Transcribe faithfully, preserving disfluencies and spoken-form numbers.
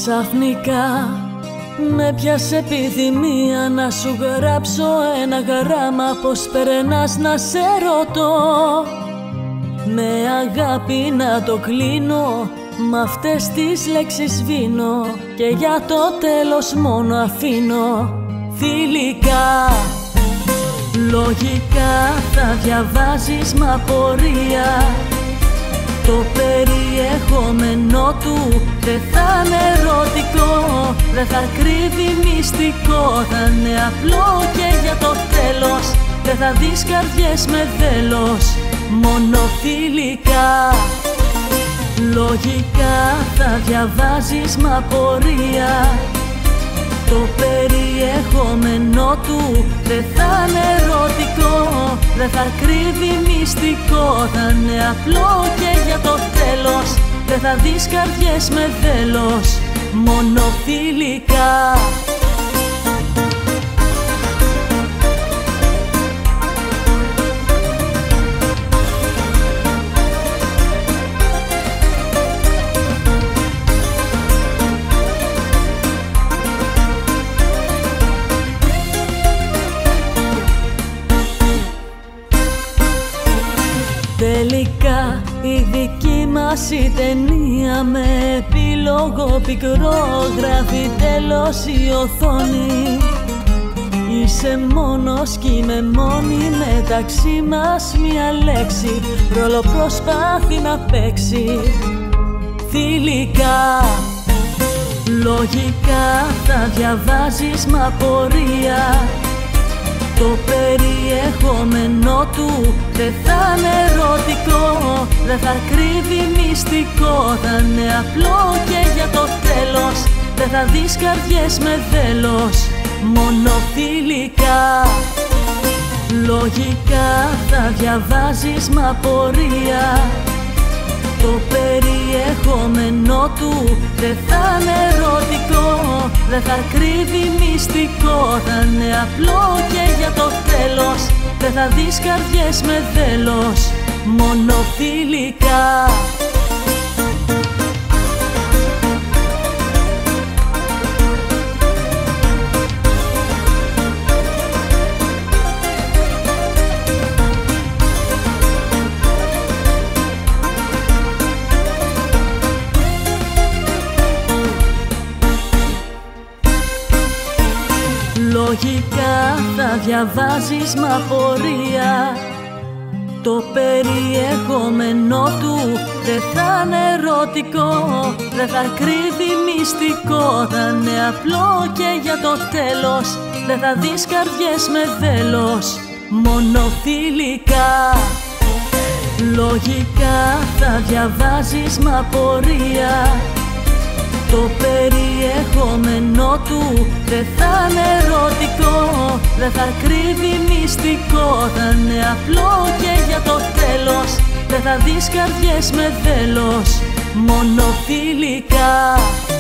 Ξαφνικά με πιάσε επιθυμία να σου γράψω ένα γράμμα, πως περνάς να σε ρωτώ. Με αγάπη να το κλείνω, μ' αυτές τις λέξεις σβήνω και για το τέλος μόνο αφήνω θηλυκά. Λογικά θα διαβάζεις μ' απορία, το περιεχόμενό του δεν θα είναι ερωτικό, δεν θα κρύβει μυστικό, θα είναι απλό και για το τέλος δεν θα δεις καρδιές με δέλος, μόνο φιλικά. Λογικά θα διαβάζεις μ' απορία, το περιεχόμενό του δεν θα είναι ερωτικό, δεν θα κρύβει μυστικό, θα είναι απλό και για το τέλος δεν θα δεις καρδιές με δέλος, μόνο φιλικά. Τελικά η δική μας η ταινία με επίλογο πικρό γράφει τέλος η οθόνη. Είσαι μόνος κι είμαι μόνη, μεταξύ μας μια λέξη ρόλο προσπάθει να παίξει θηλυκά. Λογικά θα διαβάζεις μ' απορία, το περιεχόμενό του δεν θα είναι ερωτικό, δεν θα κρύβει μυστικό, θα είναι απλό και για το τέλος δεν θα δεις καρδιές με δέλος, μόνο φιλικά. Λογικά θα διαβάζεις μ' απορία, το περιεχόμενό του δεν θα είναι ερωτικό, δεν θα κρύβει μυστικό, θα είναι απλό και για το τέλος δεν θα δεις καρδιές με δέλος, μόνο φιλικά. Λογικά θα διαβάζεις μ' απορία, το περιεχόμενό του δεν θα είναι ερωτικό, δεν θα κρύβει μυστικό, θα είναι απλό και για το τέλος δεν θα δεις καρδιές με δέλος, μόνο φιλικά. Λογικά θα διαβάζεις μ' απορία, το περιεχόμενό του δεν θα είναι ερωτικό, δεν θα κρύβει μυστικό, θα είναι απλό και για το τέλος δεν θα δεις καρδιές με δέλος, μόνο φιλικά.